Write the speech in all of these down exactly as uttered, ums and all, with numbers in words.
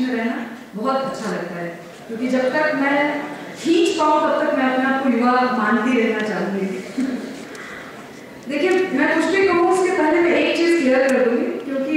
में रहना बहुत अच्छा लगता है, क्योंकि जब तक मैं खींच पाऊँ तब तक मैं अपने आप को युवा मानती रहना चाहूँगी। देखिए, मैं कुछ भी कहूँ उसके पहले मैं एक चीज़ क्लियर कर दूँगी,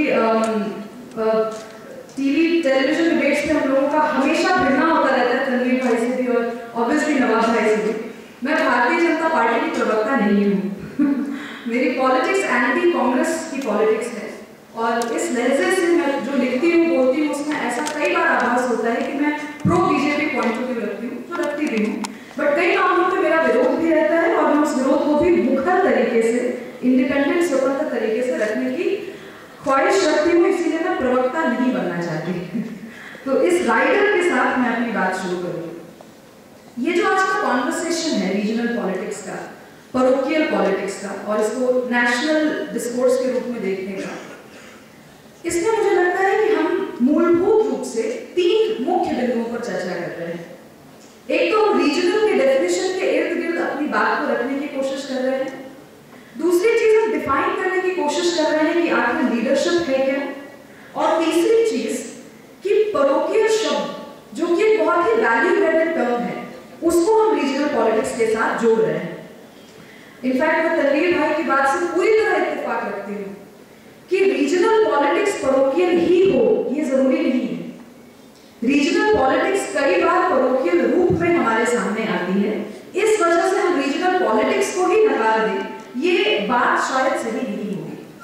क्योंकि टीवी टेलीविजन डिबेट्स में हम लोगों का हमेशा भिड़ना होता रहता है, तनवीर भाई से भी और ऑब्वियसली नवाब भाई से भी। मैं भारतीय जनता पार्टी की प्रवक्ता नहीं हूँ। मेरी पॉलिटिक्स एंटी कांग्रेस की पॉलिटिक्स है, और इस लहजे से मैं जो लिखती हूँ बोलती हूँ उसमें ऐसा कई बार आभास होता है कि मैं pro BJP point of view रखती हूँ, जो रखती भी हूँ, बट कई मामलों पे मेरा विरोध भी रहता है, और मैं उस विरोध को भी मुखर तरीके से, इंडिपेंडेंट स्वतंत्र तरीके से रखने की ख्वाहिश रखती हूँ, इसीलिए मैं प्रवक्ता नहीं बनना चाहती। तो इस राइडर के साथ मैं अपनी बात शुरू करूँगी। ये जो आज का कॉन्वर्सेशन है रीजनल पॉलिटिक्स का, परोकियल पॉलिटिक्स का, और इसको नेशनल डिस्कोर्स के रूप में देखने का, इसमें मुझे लगता है कि हम मूलभूत रूप से तीन मुख्य बिंदुओं पर चर्चा कर रहे हैं। एक तो रीजनल के डेफिनेशन के इर्द गिर्द अपनी बात को रखने की कोशिश कर रहे हैं। दूसरी चीज हम डिफाइन करने की कोशिश कर रहे हैं कि आखिर लीडरशिप है क्या, और तीसरी चीज कि परोकियल शब्द जो कि एक बहुत ही वैल्यू एडेड टर्म है, उसको हम रीजनल पॉलिटिक्स के साथ जोड़ रहे हैं। इनफैक्ट मैं तनवीर भाई की बात से पूरी तरह इत्तेफाक रखती हूँ कि रीजनल पॉलिटिक्स परोकियल ही हो, ये जरूरी नहीं है। रीजनल पॉलिटिक्स कई बार परोकियल रूप में हमारे सामने आती है, इस वजह से हम रीजनल पॉलिटिक्स को ही नकार दें, ये बात शायद सही नहीं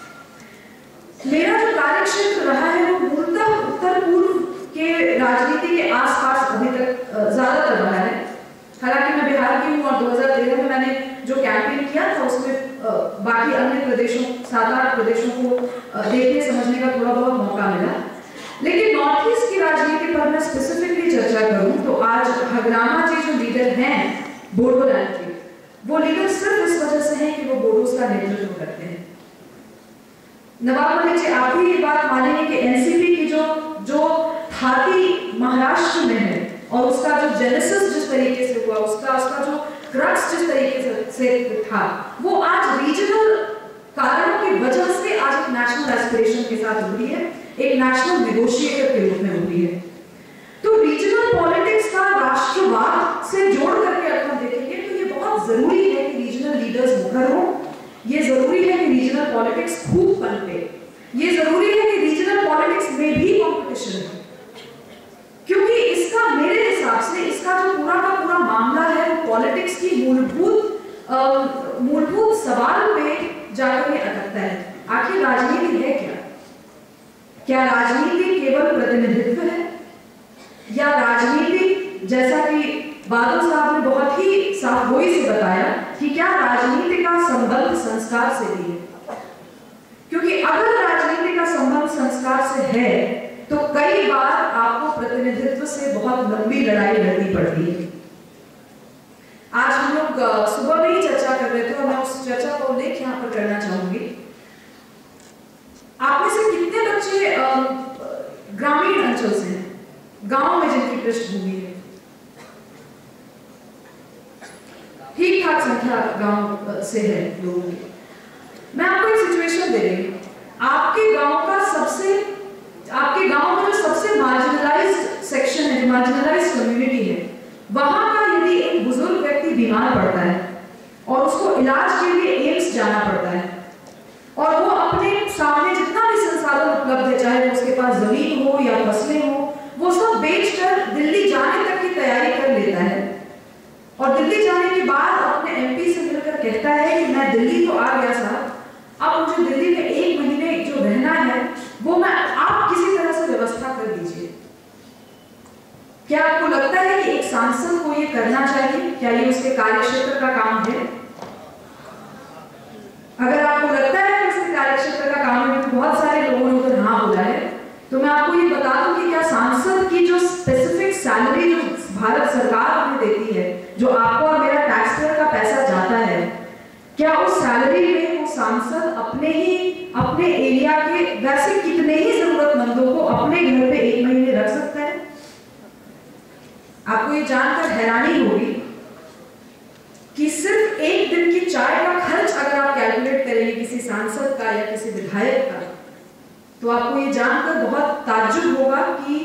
होगी। मेरा जो कार्यक्षेत्र रहा है वो मूलतः उत्तर पूर्व के राजनीति के आसपास अभी तक ज्यादातर रहा है। हालांकि मैं बिहार की हूँ, और दो हज़ार तेरह में मैंने जो कैंपेन किया था उसमें बाकी अन्य प्रदेशों, सात आठ प्रदेशों को देखने समझने का थोड़ा बहुत मौका मिला। लेकिन नॉर्थ ईस्ट की राजनीति पर मैं स्पेसिफिकली चर्चा करूं तो आज हगरामा जी जो लीडर हैं बोडोलैंड के, वो लीडर सिर्फ इस वजह से हैं कि वो बोडोस का नेतृत्व करते हैं। नवाब मलिक जी, आप भी ये बात मानेंगे कि एनसीपी की जो जो थाती महाराष्ट्र में है, और उसका जो जेनेसिस जिस तरीके से हुआ, उसका उसका जो क्रक्स जिस तरीके से, से था, वो आज रीजनल कारणों की वजह से आज एक नेशनल एस्पिरेशन के साथ उभरी है, एक नेशनल नेगोशिएटर के रूप में उभरी है। तो रीजनल पॉलिटिक्स का राष्ट्रवाद से जोड़ करके अगर हम देखेंगे तो ये बहुत जरूरी है कि रीजनल लीडर्स मुखर हों, ये जरूरी है कि रीजनल पॉलिटिक्स खूब पनपे, ये जरूरी है कि रीजनल पॉलिटिक्स में भी कंपटीशन हो, क्योंकि इसका मेरे हिसाब से इसका जो पूरा का पूरा मामला है वो पॉलिटिक्स की मूलभूत मूलभूत सवाल पे जाकर ये अटकता है। आखिर राजनीति है क्या? क्या राजनीति केवल प्रतिनिधित्व है, या राजनीति, जैसा कि बादल साहब ने बहुत ही साफगोई से बताया, कि क्या राजनीति का संबंध संस्कार से भी है? क्योंकि अगर राजनीति का संबंध संस्कार से है तो कई बार आपको प्रतिनिधित्व से बहुत लंबी लड़ाई लड़नी पड़ती है। आज हम लोग सुबह में ही चर्चा कर रहे थे, और मैं उस चर्चा को उल्लेख यहाँ पर करना चाहूंगी। आप में से कितने बच्चे ग्रामीण अंचल से हैं, गांव में जिनकी पृष्ठभूमि है? ठीक ठाक संख्या गांव से है लोगों की। मैं आपको एक सिचुएशन दे रही हूँ। आपके गांव का सबसे आपके गांव का जो सबसे मार्जिनलाइज्ड सेक्शन है, जो मार्जिनलाइज्ड कम्युनिटी है, वहां का यदि एक बुजुर्ग व्यक्ति बीमार पड़ता है और उसको इलाज के लिए एम्स जाना पड़ता है, और वो अपने सामने जितना भी संसाधन उपलब्ध है, चाहे उसके पास जमीन हो या फसलें हो, वो सब बेचकर दिल्ली जाने तक की तैयारी कर लेता है, और दिल्ली जाने के बाद अपने एमपी से मिलकर कहता है कि मैं दिल्ली तो आ गया साहब, अब मुझे दिल्ली में एक महीने जो रहना है वो मैं आप किसी तरह से व्यवस्था कर दीजिए। क्या आपको लगता है कि एक सांसद को ये करना चाहिए? क्या ये उसके कार्यक्षेत्र का काम है? अगर आपको लगता है कि उसके कार्यक्षेत्र का काम है, तो बहुत सारे लोगों ने उधर हाँ बोला है, तो मैं आपको ये बता दूं कि क्या सांसद की जो स्पेसिफिक सैलरी जो भारत सरकार हमें देती है, जो आपको और मेरा टैक्स पेयर का पैसा जाता है, क्या उस सैलरी में वो सांसद अपने ही अपने एरिया के वैसे कितने ही जरूरतमंदों को अपने घर पे एक महीने रख सकता है? आपको ये जानकर हैरानी होगी कि सिर्फ एक दिन की चाय का खर्च अगर आप कैलकुलेट करेंगे किसी सांसद का या किसी विधायक का, तो आपको ये जानकर बहुत ताज्जुब होगा कि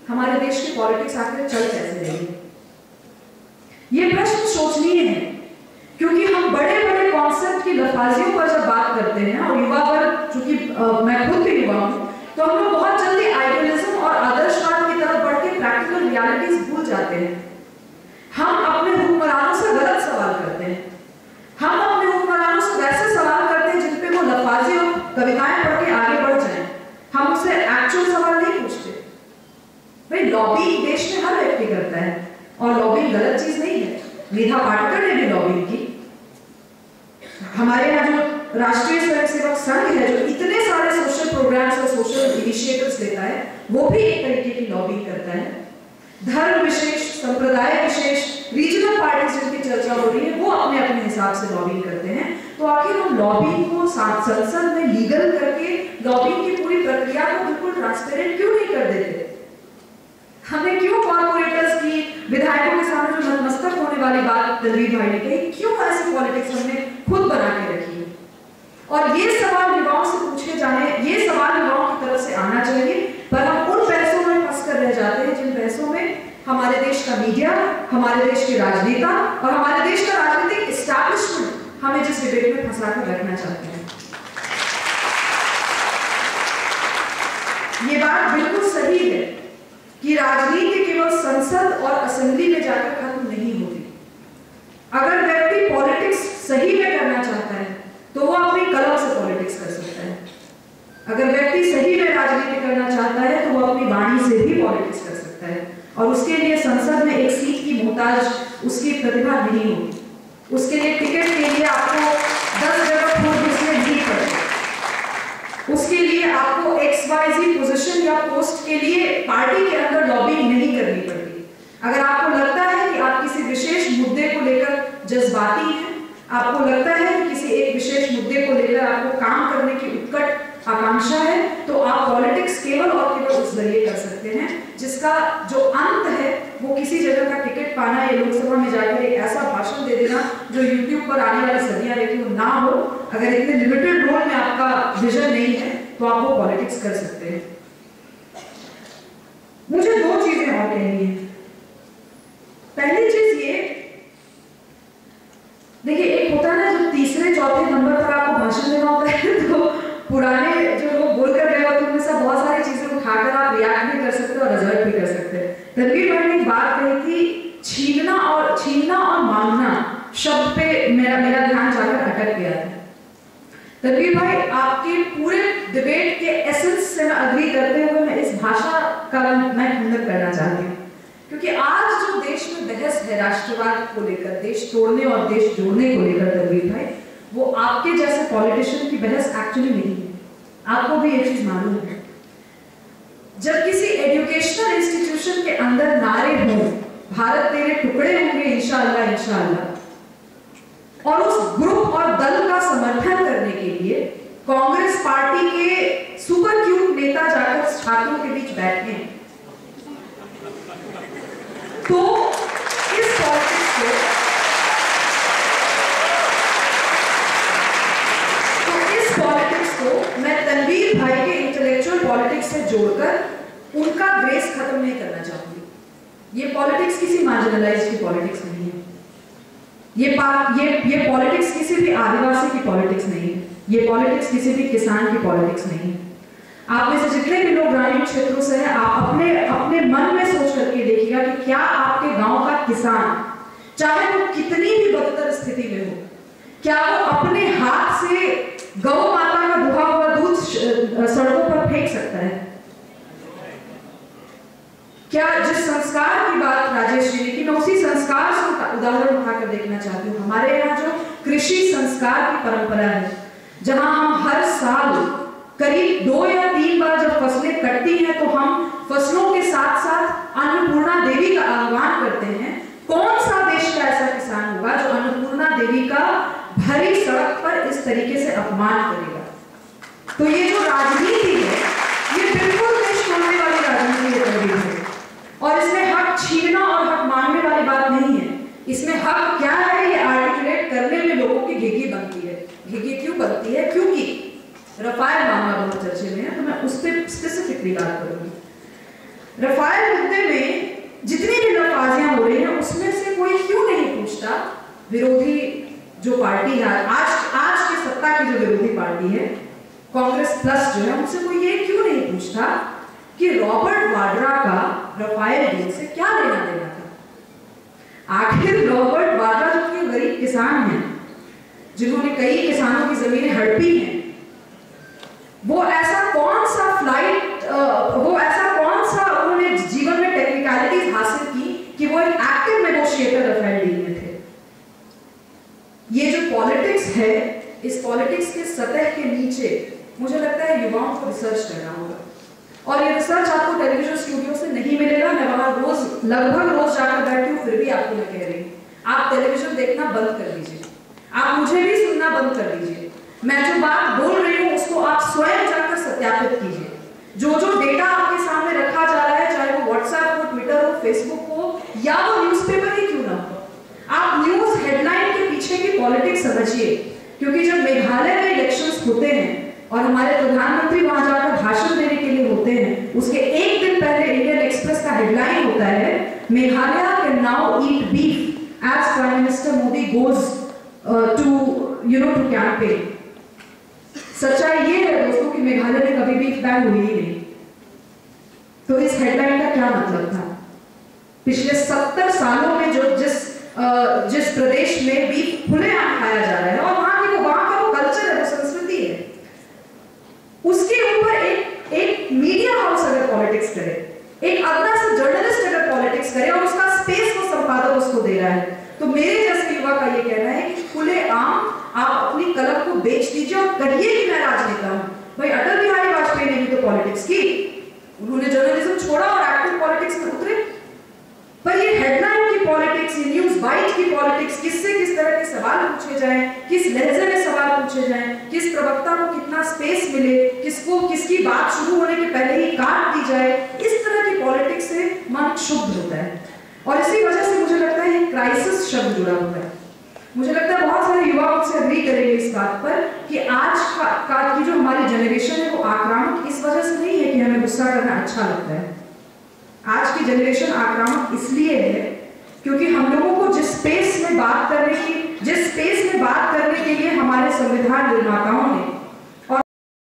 हमारे देश की पॉलिटिक्स आखिर चल कैसे रही है? ये प्रश्न सोचनीय है, क्योंकि हम बड़े बड़े कॉन्सेप्ट की लफाजियों पर जब बात करते हैं, और युवा वर्ग, चूंकि मैं खुद भी युवा हूं, तो हम लोग बहुत जल्दी आइडियलिज्म और आदर्शवाद की तरफ बढ़ के प्रैक्टिकल रियलिटीज भूल जाते हैं। हम अपने हुक्मरानों से गलत सवाल करते हैं। हम अपने हुक्मरानों से वैसे सवाल करते हैं जिन पे वो लफाजी और कविताएं पढ़ के आगे बढ़ जाएं। हम उससे एक्चुअल सवाल नहीं पूछते। भाई लॉबिंग देश में हर व्यक्ति करता है, और लॉबिंग गलत चीज नहीं है। मेधा पाटकर ने भी लॉबिंग की। हमारे यहाँ जो राष्ट्रीय स्वयंसेवक संघ है, जो इतने सारे सोशल प्रोग्राम्स और सोशल इनिशिएटिव्स लेता है, वो भी एक तरीके की लॉबिंग करता है। धर्म विशेष, संप्रदाय विशेष, रीजनल पार्टीज जिनकी चर्चा हो रही है, वो अपने अपने हिसाब से लॉबिंग करते हैं। तो आखिर हम लॉबिंग को संसद में लीगल करके लॉबिंग की पूरी प्रक्रिया को बिल्कुल ट्रांसपेरेंट क्यों नहीं कर देते? हमें क्यों कॉर्पोरेटर्स की, विधायकों के सामने जो नतमस्तक होने वाली बात तनवीर भाई ने कही, क्यों ऐसी पॉलिटिक्स हमने खुद बना के रखी है? और ये सवाल युवाओं से पूछे जाने, ये सवाल युवाओं की तरफ से आना चाहिए, पर हम उन पैसों में फंस कर रह जाते हैं जिन पैसों में हमारे देश का मीडिया, हमारे देश के राजनेता और हमारे देश का राजनीतिक एस्टैब्लिशमेंट हमें जिस डिबेट में फंसा कर रखना चाहते हैं। ये बात बिल्कुल सही है कि राजनीति केवल संसद और असेंबली में जाकर खत्म नहीं होती। अगर व्यक्ति पॉलिटिक्स सही में करना चाहता है तो वो अपनी कलम से पॉलिटिक्स कर सकता है। अगर व्यक्ति सही में राजनीति करना चाहता है तो वो अपनी वाणी से भी पॉलिटिक्स कर सकता है, और उसके लिए संसद में एक सीट की मोहताज उसकी प्रतिभा नहीं होगी। उसके लिए टिकट के लिए आपको दस जगह खोज उसमें नहीं पड़ेगी। उसके लिए आपको एक्स वाई जी पोजीशन या पोस्ट के लिए पार्टी के अंदर लॉबिंग नहीं करनी पड़ती। अगर आपको लगता है कि आप किसी विशेष मुद्दे को लेकर जज्बाती हैं, आपको लगता है कि किसी एक विशेष मुद्दे को लेकर आपको काम करने की उत्कट आकांक्षा है, तो आप पॉलिटिक्स केवल और केवल उस जरिए कर सकते हैं जिसका जो अंत है वो किसी जगह का टिकट पाना या लोकसभा में जाकर एक ऐसा भाषण दे देना जो यूट्यूब पर आने वाली सदियां लेकिन वो ना हो। अगर इतने लिमिटेड रोल में आपका विजन नहीं है तो आप वो पॉलिटिक्स कर सकते हैं। मुझे दो चीजें और कहनी है। पहली चीज ये, देखिए एक होता है ना जो तीसरे चौथे नंबर पर आपको भाषण देना होता है, तो पुराने जो लोग बोलकर गए होते हैं उनमें से बहुत सारी चीजें उठाकर आप रिएक्ट भी कर सकते हो और रिजल्ट भी कर सकते हैं। तनवीर भाई ने एक बात कही थी, छीनना और छीनना और मांगना शब्द पे मेरा मेरा ध्यान जाकर अटक गया था। तनवीर भाई, आपके पूरे डिबेट के एसेंस से मैं अग्री करते हुए मैं इस भाषा का मैं खंडन करना चाहती हूँ, क्योंकि आज जो देश में बहस है राष्ट्रवाद को लेकर, देश तोड़ने और देश जोड़ने को लेकर, तनवीर भाई, वो आपके जैसे पॉलिटिशियन की बहस एक्चुअली नहीं है। आपको भी ये चीज मालूम है। जब किसी एजुकेशनल इंस्टीट्यूशन के अंदर नारे हों, भारत तेरे टुकड़े होंगे इंशाअल्लाह इंशाअल्लाह, और उस ग्रुप और दल का समर्थन करने के लिए कांग्रेस पार्टी के सुपर क्यूट नेता जाकर छात्रों के बीच बैठे हैं, तो इस पॉलिटिक्स को तो इस पॉलिटिक्स को मैं तनवीर भाई के इंटेलेक्चुअल पॉलिटिक्स से जोड़कर उनका ग्रेस खत्म नहीं करना चाहूंगी। ये पॉलिटिक्स किसी मार्जिनलाइज्ड की पॉलिटिक्स नहीं है। ये ये ये पॉलिटिक्स किसी भी आदिवासी की पॉलिटिक्स नहीं है। ये पॉलिटिक्स किसी भी किसान की पॉलिटिक्स नहीं है। आप में से जितने भी लोग ग्रामीण क्षेत्रों से हैं, आप अपने अपने मन में सोच करके देखिएगा कि क्या आपके गांव का किसान, चाहे वो कितनी भी बदतर स्थिति में हो, क्या वो अपने हाथ से गौ माता का दुहा हुआ दूध सड़कों पर फेंक सकता है? क्या जिस संस्कार की बात राजेश जी ने की, मैं उसी संस्कार से उदाहरण उठाकर देखना चाहती हूँ। हमारे यहाँ जो कृषि संस्कार की परंपरा है, जहां हम हर साल करीब दो या तीन बार जब फसलें कटती हैं तो हम फसलों के साथ साथ अन्नपूर्णा देवी का आह्वान करते हैं। कौन सा देश का ऐसा किसान होगा जो अन्नपूर्णा देवी का भरी सड़क पर इस तरीके से अपमान करेगा? तो ये जो राजनीति है, ये बिल्कुल देश तोड़ने वाली राजनीति है, और इसमें हक छीनना और हक मांगने वाली बात नहीं है। इसमें हक क्या है ये आर्टिकुलेट करने में लोगों की घिघी बनती है। घिघी क्यों बनती है? क्योंकि रफाल मामला बहुत चर्चे में है, तो मैं उस पर स्पेसिफिकली बात करूंगी। रफाल मुद्दे में जितनी भी लफाजियां हो रही हैं उसमें से कोई क्यों नहीं पूछता, विरोधी जो पार्टी है आज आज की सत्ता की जो विरोधी पार्टी है कांग्रेस प्लस जो है, उनसे कोई ये क्यों नहीं पूछता कि रॉबर्ट वाड्रा का रफाल डील से क्या लेना देना था। आखिर रॉबर्ट वाड्रा जो कि गरीब किसान हैं, जिन्होंने कई किसानों की जमीनें हड़पी हैं, वो ऐसा कौन सा फ्लाइट वो ऐसा कौन सा उन्होंने जीवन में टेक्निकलिटीज हासिल की कि वो एक एक्टिव नेगोशिएटर रफाल डील में थे। ये जो पॉलिटिक्स है, इस पॉलिटिक्स के सतह के नीचे मुझे लगता है युवाओं को रिसर्च करना होगा, और ये रिसर्च आपको टेलीविजन स्टूडियो से नहीं मिलेगा। मैं वहां रोज लगभग रोज जाकर बैठती हूँ, फिर भी आपको मैं कह रही हूँ आप टेलीविजन देखना बंद कर दीजिए, आप मुझे भी सुनना बंद कर दीजिए। मैं जो बात बोल रही हूँ उसको आप स्वयं जाकर सत्यापित कीजिए। जो जो डेटा आपके सामने रखा जा रहा है, चाहे वो व्हाट्सएप हो, ट्विटर हो, फेसबुक हो, या वो न्यूज़पेपर ही क्यों ना हो, आप न्यूज हेडलाइन के पीछे की पॉलिटिक्स समझिए। क्योंकि जब मेघालय में इलेक्शंस होते हैं और हमारे प्रधानमंत्री वहां जाकर भाषण देने के लिए होते हैं, उसके एक दिन पहले इंडियन एक्सप्रेस का हेडलाइन होता है, Meghalaya can now eat beef as prime minister Modi goes to you know to campaign. सच्चाई ये है दोस्तों कि मेघालय में कभी बीफ बैन हुई ही नहीं। तो इस हेडलाइन का क्या मतलब था? पिछले सत्तर सालों में जो जिस uh, जिस प्रदेश में बीफ खुलेआम खाया जा रहा है और वहां की वो वहां का वो कल्चर है, वो संस्कृति है, उसके ऊपर एक एक मीडिया हाउस अगर पॉलिटिक्स करे, एक अदना सा जर्नलिस्ट अगर पॉलिटिक्स करे और उसका स्पेस वो संपादक उसको दे रहा है, तो मेरे जैसे युवा का ये कहना है कि खुलेआम आप अपनी कलम को बेच दीजिए और कहिए कि मैं राजनेता हूं। भाई अटल बिहारी वाजपेयी ने भी तो पॉलिटिक्स की, उन्होंने जर्नलिज्म छोड़ा और एक्टिव पॉलिटिक्स में उतरे। पर ये हेडलाइन की पॉलिटिक्स, ये न्यूज बाइट की पॉलिटिक्स, किससे किस तरह के सवाल पूछे जाएं, किस लहजे में सवाल पूछे जाएं, किस प्रवक्ता को कितना स्पेस मिले, किसको किसकी बात शुरू होने के पहले ही काट दी जाए, इस तरह की पॉलिटिक्स से मन क्षुब्ध होता है। और इसी वजह से मुझे लगता है ये क्राइसिस शब्द जुड़ा हुआ है। मुझे लगता है बहुत सारे युवा मुझसे एग्री करेंगे इस बात पर कि आज का, का की जो हमारी जनरेशन है वो आक्रामक इस वजह से नहीं है कि हमें गुस्सा करना अच्छा लगता है। आज की जनरेशन आक्रामक इसलिए है क्योंकि हम लोगों को जिस स्पेस में बात करने की जिस स्पेस में बात करने के लिए हमारे संविधान निर्माताओं ने